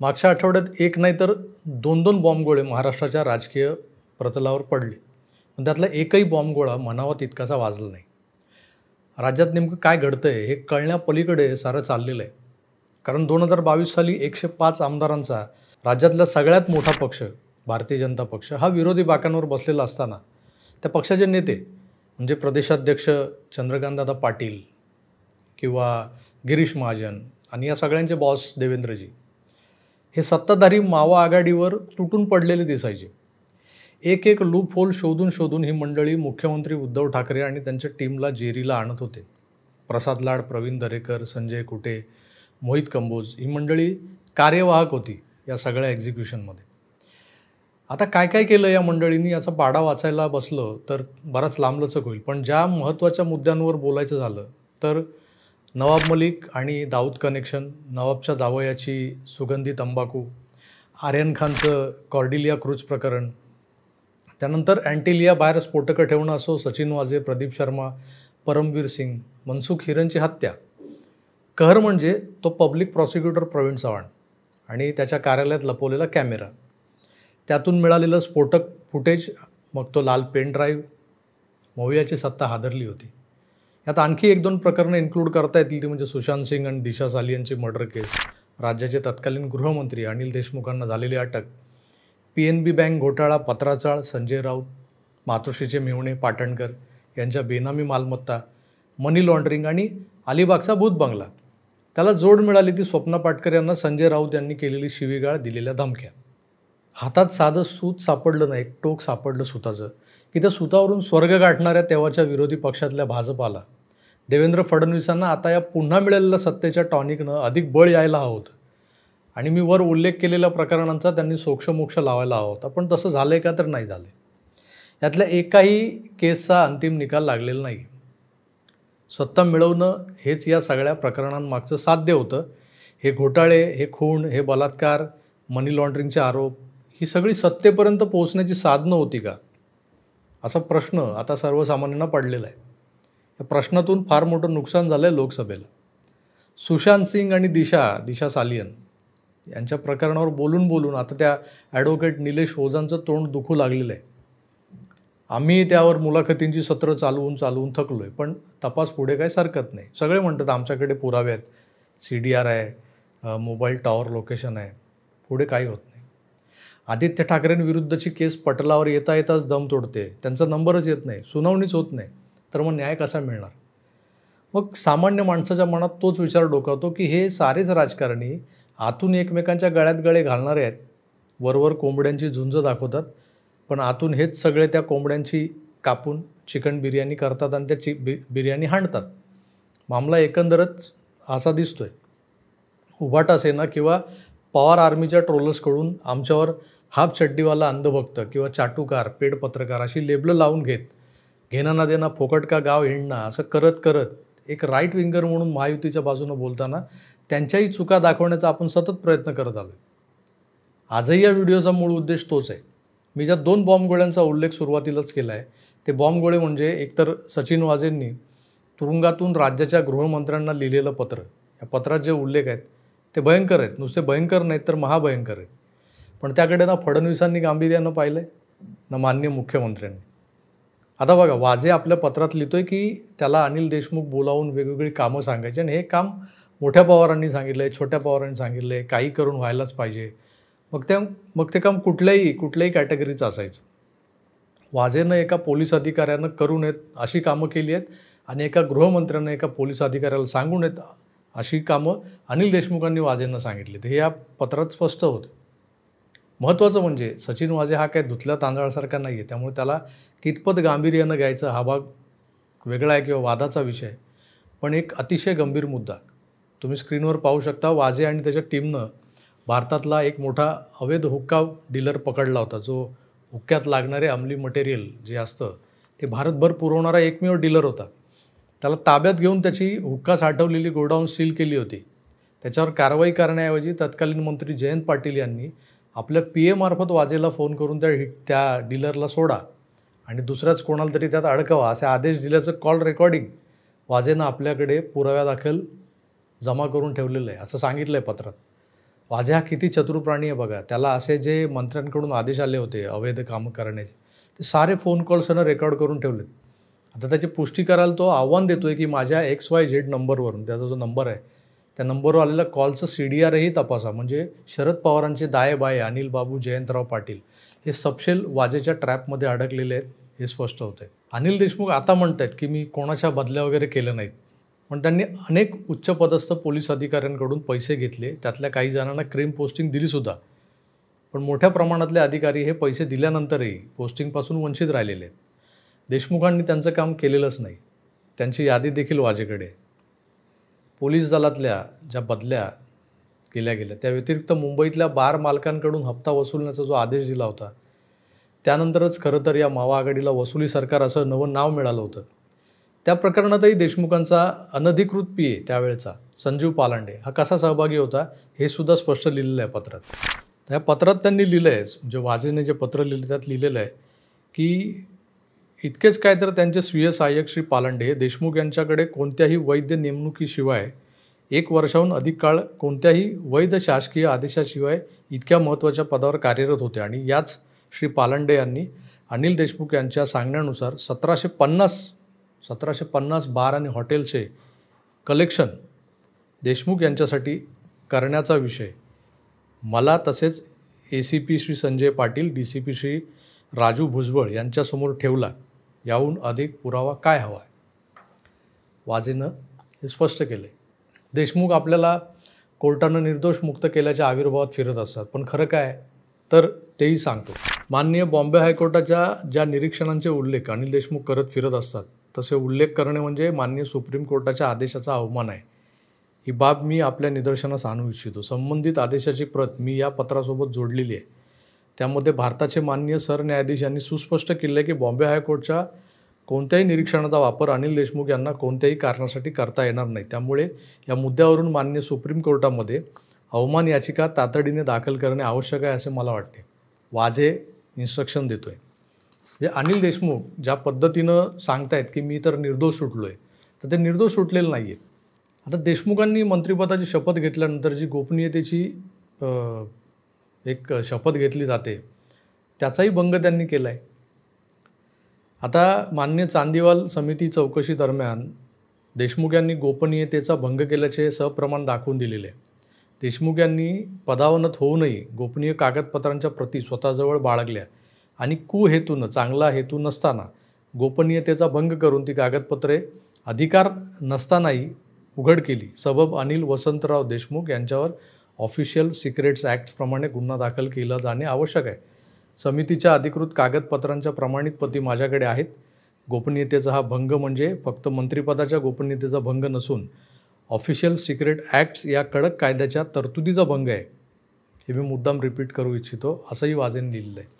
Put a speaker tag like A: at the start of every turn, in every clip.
A: मागच्या आठवड्यात एक नाही तर दोन बॉम्बगोळे महाराष्ट्राच्या राजकीय प्रतलावर पडले. पण त्यातला एकही बॉम्बगोळा म्हणावा तितकासा वाजला नाही. राज्यात नेमकं काय घडतंय हे कळण्यापलीकडे सारं चाललेलं आहे. कारण 2022 साली 105 आमदारांचा राज्यातला सगळ्यात मोठा पक्ष भारतीय जनता पक्ष हा विरोधी बाकांवर बसलेला असताना त्या पक्षाचे नेते म्हणजे प्रदेशाध्यक्ष चंद्रकांतदादा पाटील किंवा गिरीश महाजन आणि या सगळ्यांचे बॉस देवेंद्रजी हे सत्ताधारी मावा आघाडीवर तुटून पडलेले दिसायचे. एक लूप होल शोधून ही मंडळी मुख्यमंत्री उद्धव ठाकरे आणि त्यांच्या टीमला जेरीला आणत होते. प्रसाद लाड, प्रवीण दरेकर, संजय कुटे, मोहित कंबोज ही मंडळी कार्यवाहक होती या सगळ्या एक्झिक्युशनमध्ये. आता काय काय केलं या मंडळींनी याचा पाडा वाचायला बसलं तर बराच लांबलचक होईल. पण ज्या महत्त्वाच्या मुद्द्यांवर बोलायचं झालं तर नवाब मलिक आणि दाऊद कनेक्शन, नवाबच्या जावयाची सुगंधी तंबाखू, आर्यन खानचं कॉर्डिलिया क्रूज प्रकरण, त्यानंतर अँटिलिया बाहेर स्फोटकं ठेवणं असो, सचिन वाझे, प्रदीप शर्मा, परमवीर सिंग, मनसुख हिरेनची हत्या, कहर म्हणजे तो पब्लिक प्रॉसिक्युटर प्रवीण चव्हाण आणि त्याच्या कार्यालयात लपवलेला कॅमेरा, त्यातून मिळालेलं स्फोटक फुटेज, मग तो लाल पेन ड्राईव्ह, मौयाची सत्ता हादरली होती. यात आणखी 1-2 प्रकरणं इन्क्लूड करता येतील ती म्हणजे सुशांत सिंग आणि दिशा सालियनची मर्डर केस, राज्याचे तत्कालीन गृहमंत्री अनिल देशमुखांना झालेली अटक, PNB बँक घोटाळा, पत्राचाळ, संजय राऊत, मातोश्रीचे मेहुणे पाटणकर यांच्या बेनामी मालमत्ता, मनी लॉन्ड्रिंग आणि अलिबागचा भूत बंगला. त्याला जोड मिळाली ती स्वप्ना पाटकर यांना संजय राऊत यांनी केलेली शिवीगाळ, दिलेल्या धमक्या. हातात साधं सूत सापडलं नाही, टोक सापडलं सुताचं की त्या सुतावरून स्वर्ग गाठणाऱ्या तेव्हाच्या विरोधी पक्षातल्या भाजपाला देवेंद्र फडणवीसांना आता या पुन्हा मिळालेल्या सत्तेच्या टॉनिकनं अधिक बळ यायला हवं होतं. आणि मी वर उल्लेख केलेल्या प्रकरणांचा त्यांनी सोक्षमोक्ष लावायला हवा होता. पण तसं झालं आहे का तर नाही झालं. यातल्या एकाही केसचा अंतिम निकाल लागलेला नाही. सत्ता मिळवणं हेच या सगळ्या प्रकरणांमागचं साध्य होतं. हे घोटाळे, हे खून, हे बलात्कार, मनी लॉन्ड्रिंगचे आरोप ही सगळी सत्तेपर्यंत पोहोचण्याची साधनं होती का, असा प्रश्न आता सर्वसामान्यांना पडलेला आहे. या प्रश्नातून फार मोठं नुकसान झालं आहे लोकसभेला. सुशांत सिंग आणि दिशा सालियन यांच्या प्रकरणावर बोलून आता त्या ॲडव्होकेट निलेश ओझांचं तोंड दुखू लागलेलं आहे. आम्ही त्यावर मुलाखतींची सत्र चालवून थकलो आहे, पण तपास पुढे काही सरकत नाही. सगळे म्हणतात आमच्याकडे पुरावे आहेत, CDR आहे, मोबाईल टॉवर लोकेशन आहे, पुढे काही होत नाही. आदित्य ठाकरेंविरुद्धची केस पटलावर येताच दम तोडते, त्यांचा नंबरच येत नाही, सुनावणीच होत नाही, तर मग न्याय कसा मिळणार. मग सामान्य माणसाच्या मनात तोच विचार डोकावतो की हे सारेच राजकारणी आतून एकमेकांच्या गळ्यात गळे घालणारे आहेत. वरवर कोंबड्यांची झुंज दाखवतात, पण आतून हेच सगळे त्या कोंबड्यांची कापून चिकन बिर्याणी करतात आणि त्या बिर्याणी हाणतात. मामला एकंदरच असा दिसतोय. उभाटा सेना किंवा पवार आर्मीच्या ट्रोलर्सकडून आमच्यावर हाफ चड्डीवाला अंधभक्त किंवा चाटुकार, पेड पत्रकार अशी लेबलं लावून घेणं ना देणं, फोकट का गाव हिंडणं असं करत एक राईट विंगर म्हणून महायुतीच्या बाजूनं बोलताना त्यांच्याही चुका दाखवण्याचा आपण सतत प्रयत्न करत आलो. आजही या व्हिडिओचा मूळ उद्देश तोच आहे. मी ज्या 2 बॉम्बगोळ्यांचा उल्लेख सुरुवातीलाच केला आहे ते बॉम्बगोळे म्हणजे एकतर सचिन वाझेंनी तुरुंगातून राज्याच्या गृहमंत्र्यांना लिहिलेलं पत्र. या पत्रात जे उल्लेख आहेत ते भयंकर आहेत. नुसते भयंकर नाहीत तर महाभयंकर आहेत. पण त्याकडे ना फडणवीसांनी गांभीर्यानं पाहिलं आहे ना माननीय मुख्यमंत्र्यांनी. आता बघा, वाझे आपल्या पत्रात लिहितोय की त्याला अनिल देशमुख बोलावून वेगवेगळी कामं सांगायची आणि हे काम मोठ्या पवारांनी सांगितलं आहे, छोट्या पवारांनी सांगितलं आहे, काही करून व्हायलाच पाहिजे. मग ते काम कुठल्याही कॅटेगरीचं असायचं. वाझेनं एका पोलीस अधिकाऱ्यानं करू नयेत अशी कामं केली आहेत आणि एका गृहमंत्र्यानं एका पोलीस अधिकाऱ्याला सांगू नयेत अशी कामं अनिल देशमुखांनी वाझेंना सांगितली. हे या पत्रात स्पष्ट होतं. महत्त्वाचं म्हणजे सचिन वाझे हा काय धुतल्या तांदळासारखा नाही आहे, त्यामुळे त्याला कितपत गांभीर्यानं घ्यायचं हा भाग वेगळा आहे किंवा वादाचा विषय. पण एक अतिशय गंभीर मुद्दा तुम्ही स्क्रीनवर पाहू शकता. वाझे आणि त्याच्या टीमनं भारतातला एक मोठा अवैध हुक्का डीलर पकडला होता, जो हुक्क्यात लागणारे अंमली मटेरियल जे असतं ते भारतभर पुरवणारा एकमेव डीलर होता. त्याला ताब्यात घेऊन त्याची हुक्का साठवलेली गोडाऊन सील केली होती. त्याच्यावर कारवाई करण्याऐवजी तत्कालीन मंत्री जयंत पाटील यांनी आपल्या PA मार्फत वाझेला फोन करून त्या डीलरला सोडा आणि दुसऱ्याच कोणाला तरी त्यात अडकवा असे आदेश दिल्याचं कॉल रेकॉर्डिंग वाझेनं आपल्याकडे पुराव्यादाखल जमा करून ठेवलेलं आहे असं सांगितलं आहे पत्रात. वाजे हा किती चतुर प्राणी आहे बघा. त्याला असे जे मंत्र्यांकडून आदेश आले होते अवैध कामं करण्याचे, ते सारे फोन कॉल्स त्यानं रेकॉर्ड करून ठेवलेत. आता त्याची पुष्टी करायला तो आव्हान देतोय की माझ्या XYZ नंबरवरून, त्याचा जो नंबर आहे त्या नंबरवर आलेल्या कॉलचं CDRही तपासा. म्हणजे शरद पवारांचे दाये-बाये अनिल बाबू, जयंतराव पाटील हे सपशेल वाजेच्या ट्रॅपमध्ये अडकलेले आहेत हे स्पष्ट होतंय. अनिल देशमुख आता म्हणतायत की मी कोणाच्या बदल्या वगैरे केलं नाहीत. पण त्यांनी अनेक उच्चपदस्थ पोलीस अधिकाऱ्यांकडून पैसे घेतले, त्यातल्या काही जणांना क्रीम पोस्टिंग दिलीसुद्धा. पण मोठ्या प्रमाणातले अधिकारी हे पैसे दिल्यानंतरही पोस्टिंगपासून वंचित राहिलेले आहेत. देशमुखांनी त्यांचं काम केलेलंच नाही. त्यांची यादी देखील वाजेकडे आहे. पोलीस दलातल्या ज्या बदल्या केल्या गेल्या त्या व्यतिरिक्त मुंबईतल्या बार मालकांकडून हप्ता वसूलण्याचा जो आदेश दिला होता, त्यानंतरच खरं तर या मावा आघाडीला वसुली सरकार असं नवं नाव मिळालं होतं. त्या प्रकरणातही देशमुखांचा अनधिकृत PA त्यावेळेचा संजीव पालांडे हा कसा सहभागी होता हे सुद्धा स्पष्ट लिहिलेलं आहे पत्रात. त्या पत्रात त्यांनी लिहिलं आहे, जे वाजेने जे पत्र लिहिलं त्यात लिहिलेलं आहे की इतकेच काय तर त्यांचे स्वीय सहाय्यक श्री पालांडे हे देशमुख यांच्याकडे कोणत्याही वैध नेमणुकीशिवाय 1 वर्षाहून अधिक काळ कोणत्याही वैध शासकीय आदेशाशिवाय इतक्या महत्त्वाच्या पदावर कार्यरत होते. आणि याच श्री पालांडे यांनी अनिल देशमुख यांच्या सांगण्यानुसार 1750 बार आणि हॉटेलचे कलेक्शन देशमुख यांच्यासाठी करण्याचा विषय मला तसेच ACP श्री संजय पाटील, DCP श्री राजू भुजबळ यांच्यासमोर ठेवला. याहून अधिक पुरावा काय हवा आहे? वाजेनं हे स्पष्ट केले. देशमुख आपल्याला कोर्टानं निर्दोष मुक्त केल्याच्या आविर्भावात फिरत असतात, पण खरं काय तर तेही सांगतो. माननीय बॉम्बे हायकोर्टाच्या ज्या निरीक्षणांचे उल्लेख अनिल देशमुख करत फिरत असतात, तसे उल्लेख करणे म्हणजे माननीय सुप्रीम कोर्टाच्या आदेशाचा अवमान आहे. ही बाब मी आपल्या निदर्शनास आणू इच्छितो. संबंधित आदेशाची प्रत मी या पत्रासोबत जोडलेली आहे. त्यामध्ये भारताचे माननीय सरन्यायाधीश यांनी सुस्पष्ट केले आहे की बॉम्बे हायकोर्टच्या कोणत्याही निरीक्षणाचा वापर अनिल देशमुख यांना कोणत्याही कारणासाठी करता येणार नाही. त्यामुळे या मुद्द्यावरून माननीय सुप्रीम कोर्टामध्ये अवमान याचिका तातडीने दाखल करणे आवश्यक आहे असे मला वाटते. वाजे इन्स्ट्रक्शन देतो आहे. म्हणजे अनिल देशमुख ज्या पद्धतीनं सांगतायत की मी तर निर्दोष सुटलो आहे, तर ते निर्दोष सुटलेलं नाही आहेत. आता देशमुखांनी मंत्रिपदाची शपथ घेतल्यानंतर जी गोपनीयतेची एक शपथ घेतली जाते त्याचाही भंग त्यांनी केला आहे. आता माननीय चांदीवाल समिती चौकशी दरम्यान देशमुख यांनी गोपनीयतेचा भंग केल्याचे सप्रमाण दाखवून दिलेले आहे. देशमुख यांनी पदावनत होऊनही गोपनीय कागदपत्रांच्या प्रती स्वतःजवळ बाळगल्या आणि कुहेतूनं, चांगला हेतू नसताना गोपनीयतेचा भंग करून ती कागदपत्रे अधिकार नसतानाही उघड केली. सबब अनिल वसंतराव देशमुख यांच्यावर ऑफिशियल सिक्रेट्स ॲक्ट्सप्रमाणे गुन्हा दाखल केला जाणे आवश्यक आहे. समितीच्या अधिकृत कागदपत्रांच्या प्रमाणित प्रती माझ्याकडे आहेत. गोपनीयतेचा हा भंग म्हणजे फक्त मंत्रिपदाच्या गोपनीयतेचा भंग नसून ऑफिशियल सिक्रेट ॲक्ट्स या कडक कायद्याच्या तरतुदीचा भंग आहे. हे मी मुद्दाम रिपीट करू इच्छितो असंही वाजेने लिहिलेलं आहे.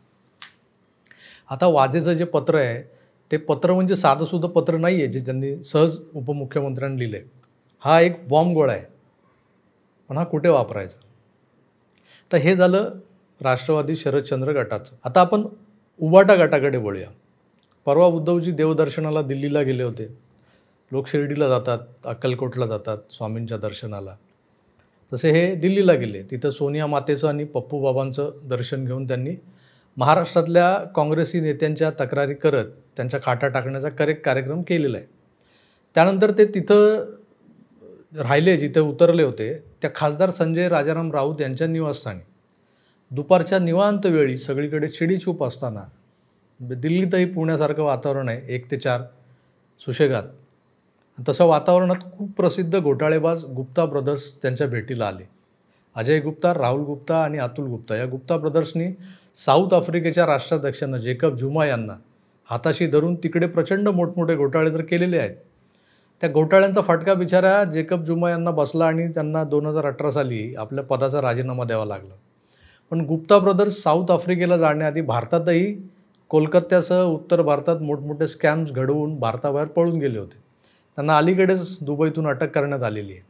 A: आता वाजेचं जे पत्र आहे ते पत्र म्हणजे साधंसुद्धा पत्र नाही आहे जे त्यांनी सहज उपमुख्यमंत्र्यांनी लिहिलं आहे. हा एक बॉम्ब गोळा आहे. पण हा कुठे वापरायचा? तर हे झालं राष्ट्रवादी शरदचंद्र गटाचं. आता आपण उबाटा गटाकडे वळूया. परवा उद्धवजी देवदर्शनाला दिल्लीला गेले होते. लोक शिर्डीला जातात, अक्कलकोटला जातात स्वामींच्या दर्शनाला. तसे हे दिल्लीला गेले. तिथं सोनिया मातेचं आणि पप्पू बाबांचं दर्शन घेऊन त्यांनी महाराष्ट्रातल्या काँग्रेसी नेत्यांच्या तक्रारी करत त्यांच्या खाटा टाकण्याचा कार्यक्रम केलेला आहे. त्यानंतर ते तिथं राहिले, जिथे उतरले होते त्या खासदार संजय राजाराम राऊत यांच्या निवासस्थानी दुपारच्या निवांत वेळी सगळीकडे चिडीचूप असताना, दिल्लीतही पुण्यासारखं वातावरण आहे 1 ते 4 सुशेगात, तसं वातावरणात खूप प्रसिद्ध घोटाळेबाज गुप्ता ब्रदर्स त्यांच्या भेटीला आले. अजय गुप्ता, राहुल गुप्ता आणि अतुल गुप्ता या गुप्ता ब्रदर्सनी साऊथ आफ्रिकेच्या राष्ट्राध्यक्षांना जेकब झुमा यांना हाताशी धरून तिकडे प्रचंड मोठमोठे घोटाळे तर केलेले आहेत. त्या घोटाळ्यांचा फटका बिचारा जेकब झुमा यांना बसला आणि त्यांना 2018 साली आपल्या पदाचा राजीनामा द्यावा लागला. पण गुप्ता ब्रदर्स साऊथ आफ्रिकेला जाण्याआधी भारतातही कोलकात्यासह उत्तर भारतात मोठमोठे स्कॅम्स घडवून भारताबाहेर पळून गेले होते. त्यांना अलीकडेच दुबईतून अटक करण्यात आलेली आहे.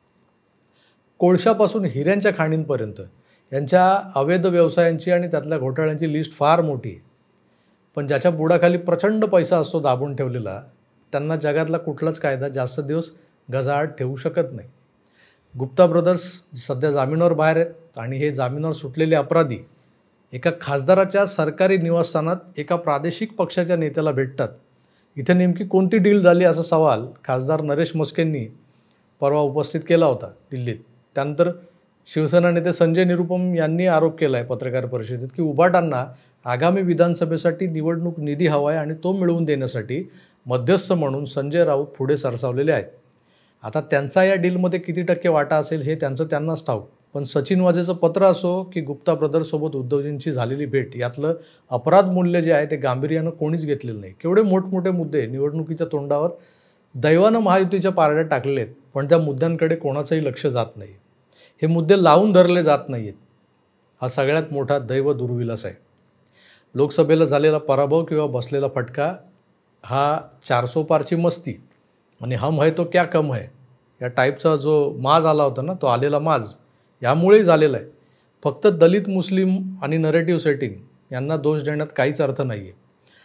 A: कोळशापासून हिऱ्यांच्या खाणींपर्यंत यांच्या अवैध व्यवसायांची आणि त्यातल्या घोटाळ्यांची लिस्ट फार मोठी आहे. पण ज्याच्या बुडाखाली प्रचंड पैसा असतो दाबून ठेवलेला, त्यांना जगातला कुठलाच कायदा जास्त दिवस गजाआड ठेवू शकत नाही. गुप्ता ब्रदर्स सध्या जामिनावर बाहेर आहेत. आणि हे जामिनावर सुटलेले अपराधी एका खासदाराच्या सरकारी निवासस्थानात एका प्रादेशिक पक्षाच्या नेत्याला भेटतात. इथे नेमकी कोणती डील झाली असा सवाल खासदार नरेश म्हस्केंनी परवा उपस्थित केला होता दिल्लीत. त्यानंतर शिवसेना नेते संजय निरुपम यांनी आरोप केला आहे पत्रकार परिषदेत की उबाटांना आगामी विधानसभेसाठी निवडणूक निधी हवा आहे आणि तो मिळवून देण्यासाठी मध्यस्थ म्हणून संजय राऊत पुढे सरसावलेले आहेत. आता त्यांचा या डीलमध्ये किती टक्के वाटा असेल हे त्यांनाच ठाऊक. पण सचिन वाझेचं पत्र असो की गुप्ता ब्रदर्ससोबत उद्धवजींची झालेली भेट, यातलं अपराध मूल्य जे आहे ते गांभीर्यानं कोणीच घेतलेलं नाही. केवढे मोठमोठे मुद्दे निवडणुकीच्या तोंडावर दैवानं महायुतीच्या पारड्यात टाकलेले आहेत, पण त्या मुद्द्यांकडे कोणाचंही लक्ष जात नाही. हे मुद्दे लावून धरले जात नाहीत. हा सगळ्यात मोठा दैव दुर्विलास आहे. लोकसभेला झालेला पराभव किंवा बसलेला फटका हा 400 पारची मस्ती आणि हम है तो क्या कम है या टाईपचा जो माज आला होता ना, तो आलेला माज यामुळे झालेला आहे. फक्त दलित, मुस्लिम आणि नरेटिव्ह सेटिंग यांना दोष देण्यात काहीच अर्थ नाही आहे.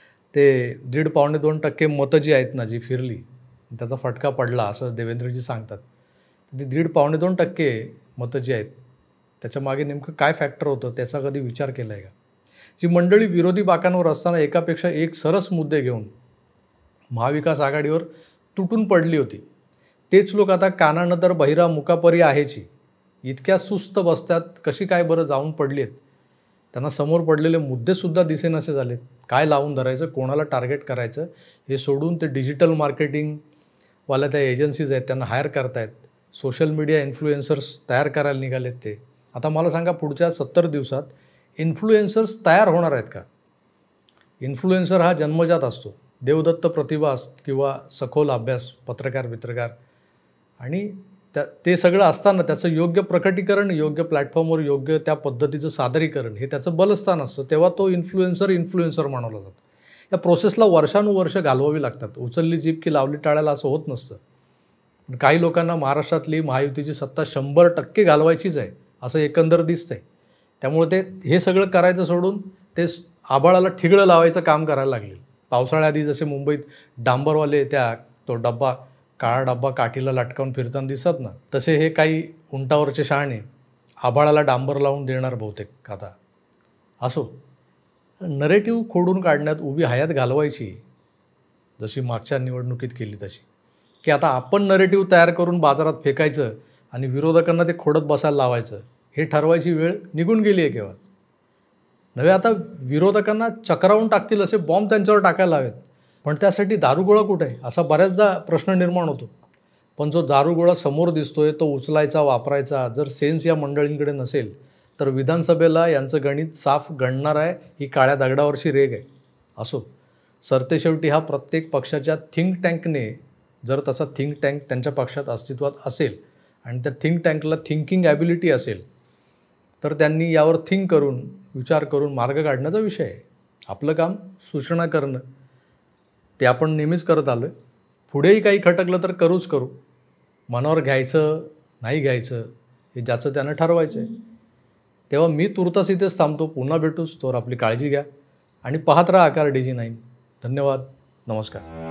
A: ते 1.5-2% मतं जी आहेत ना, जी फिरली त्याचा फटका पडला असं देवेंद्रजी सांगतात. ती 1.5-2% मतं जी आहेत त्याच्यामागे नेमकं काय फॅक्टर होतं त्याचा कधी विचार केला आहे का? जी मंडळी विरोधी बाकांवर असताना एकापेक्षा एक सरस मुद्दे घेऊन महाविकास आघाडीवर तुटून पडली होती, तेच लोक आता कानानं तर बहिरा मुकापरी आहेची इतक्या सुस्त बसत्यात कशी काय बरं जाऊन पडली आहेत. त्यांना समोर पडलेले मुद्देसुद्धा दिसेनासे झालेत. काय लावून धरायचं, कोणाला टार्गेट करायचं हे सोडून ते डिजिटल मार्केटिंगवाल्या त्या एजन्सीज आहेत त्यांना हायर करतायत. सोशल मीडिया इन्फ्लुएन्सर्स तयार करायला निघालेत ते. आता मला सांगा, पुढच्या 70 दिवसात इन्फ्लुएन्सर्स तयार होणार आहेत का? इन्फ्लुएन्सर हा जन्मजात असतो, देवदत्त प्रतिभा किंवा सखोल अभ्यास, पत्रकार आणि ते सगळं असताना त्याचं योग्य प्रकटीकरण, योग्य प्लॅटफॉर्मवर योग्य त्या पद्धतीचं सादरीकरण हे त्याचं बलस्थान असतं. तेव्हा तो इन्फ्लुएन्सर मानवला जातो. या प्रोसेसला वर्षानुवर्ष घालवावी लागतात. उचलली जीभ की लावली टाळ्याला असं होत नसतं. पण काही लोकांना महाराष्ट्रातली महायुतीची सत्ता 100% घालवायचीच आहे असं एकंदर दिसतंय. त्यामुळे हे सगळं करायचं सोडून ते आभाळाला ठिगळं लावायचं काम करायला लागले. पावसाळ्याआधी जसे मुंबईत डांबरवाले तो डब्बा, काळा डब्बा काठीला लटकावून फिरताना दिसत ना, तसे हे काही उंटावरचे शहाणे आभाळाला डांबर लावून देणार बहुतेक. आता असो, नरेटिव्ह खोडून काढण्यात उभी हयात घालवायची जशी मागच्या निवडणुकीत केली तशी, की आता आपण नरेटिव्ह तयार करून बाजारात फेकायचं आणि विरोधकांना ते खोडत बसायला लावायचं, हे ठरवायची वेळ निघून गेली आहे केव्हा. नव्हे, आता विरोधकांना चक्रावून टाकतील असे बॉम्ब त्यांच्यावर टाकायला हवेत. पण त्यासाठी दारुगोळा कुठे आहे असा बऱ्याचदा प्रश्न निर्माण होतो. पण जो दारुगोळा समोर दिसतोय तो उचलायचा, वापरायचा जर सेन्स या मंडळींकडे नसेल तर विधानसभेला यांचं गणित साफ गणणार आहे. ही काळ्या दगडावरची रेग आहे. असो, सरतेशेवटी हा प्रत्येक पक्षाच्या थिंक टँकने, जर तसा थिंक टँक त्यांच्या पक्षात अस्तित्वात असेल आणि त्या थिंक टँकला थिंकिंग ॲबिलिटी असेल तर त्यांनी यावर थिंक करून, विचार करून मार्ग काढण्याचा विषय आहे. आपलं काम सूचना करणं, ते आपण नेहमीच करत आलो आहे. पुढेही काही खटकलं तर करू. मनावर घ्यायचं नाही घ्यायचं हे ज्याचं त्यानं ठरवायचं आहे. तेव्हा मी तुर्तास इथेच थांबतो. पुन्हा भेटूच. तोवर आपली काळजी घ्या आणि पाहत राहा आकार DG9. धन्यवाद. नमस्कार.